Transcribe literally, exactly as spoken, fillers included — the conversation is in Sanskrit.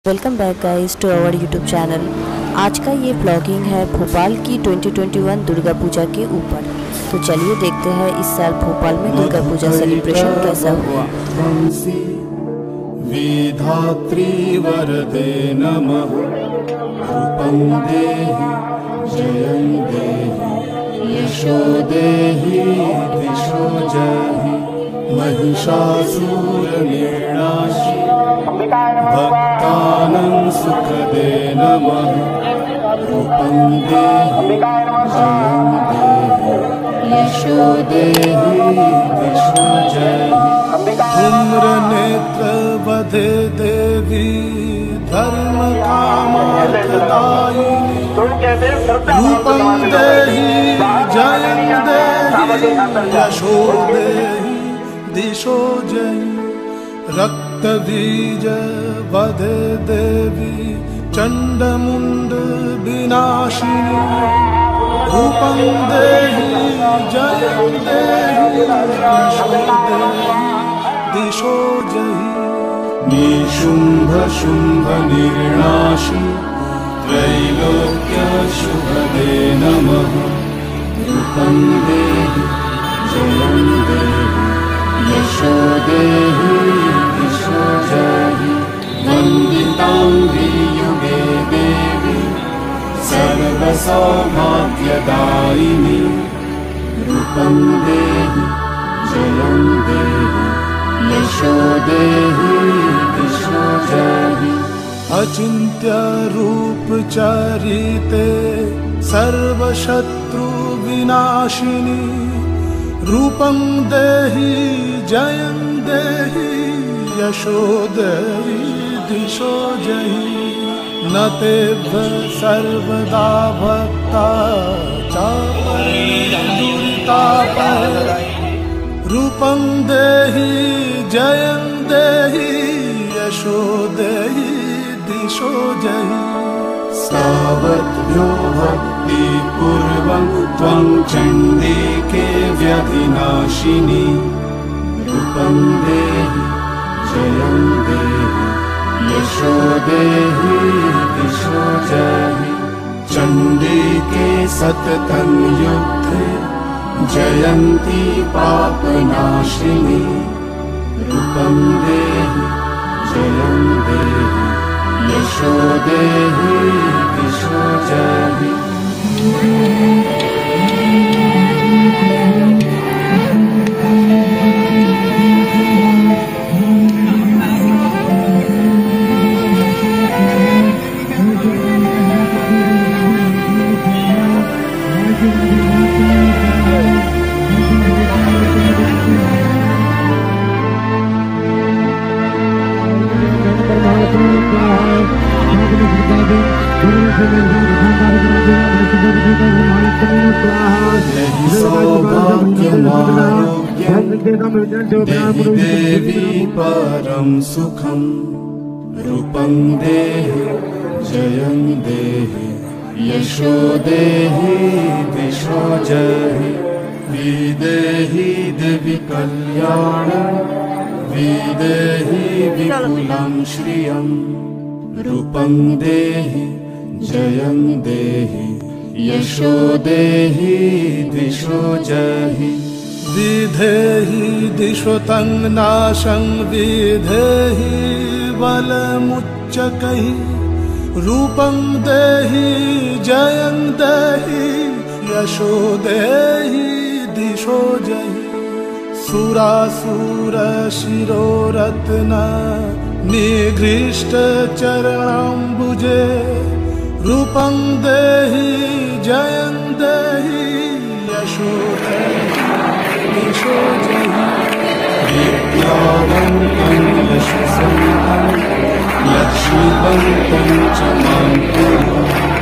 Welcome back guys to our YouTube channel. आज का ये ब्लॉगिंग है भोपाल की दो हज़ार इक्कीस दुर्गा पूजा के ऊपर। तो चलिए देखते हैं इस साल भोपाल में दुर्गा पूजा सेलिब्रेशन कैसा हुआ। विधात्री वरदे नमः रूपं देहि जयं देहि यशो देहि दिशो जहि महिषासुरनिर्नाशि भक्तानां सुखदे नमः रूपं देहि जयं देहि यशो देहि दिशो जहि धूम्रनेत्र वदे देवी धर्म कामार्थदायिनी रूपं देहि जयं देहि यशो देहि दिशो जहि रक्तबीज वदे देवी चंडमुंड विनाशिनी रूपं देहि जयं देहि यशो देहि दिशो जहि निशुंभ शुंभ निर्नाशि त्रैलोक्य शुभदे नमः रूपं देहि जयं देहि यशो देहि दिशो जहि वन्दितांघ्रि युगे देवी सर्वसौभाग्यदायिनी रूपं देहि जयं देहि यशो देहि दिशो जहि अचिन्त्य रूप चरिते सर्वशत्रु विनाशिनी रूपं देहि जयं देहि यशो देहि दिशो जहि न तेभ्यः सर्वदा भक्ता चापरिदुरितापहै रूपं देहि जयं देहि यशो देहि दिशो जहि सावध्यो भक्ति पूर्वं त्वं चण्डिके व्यधिनाशिनी रूपं देहि जयं देहि यशो देहि दिशो जहि चण्डिके सततं युद्धे जयन्ती पापनाशिनी रूपं देहि जयं देहि यशो देहि दिशो जहि देहि देवी परं सुखं रूपं देहि जयं देहि यशो देहि दिशो जहि विदेहि देवी कल्याणं विदेहि विपुलं श्रियं रूपं देहि जयं देहि यशो देहि दिशो जहि विधेहि दिशोतं नाशं विधेहि बलमुच्चकैः रूपं देहि जयं देहि यशो देहि दिशो जहि सुरासुर शिरोरत्न निगृष्ट चरणाम्बुजे रूपं देहि जयं देहि यशो देहि दिशो जहि विद्यावन्तं यशस्वन्तं लक्ष्मीवन्तं च मां कुरु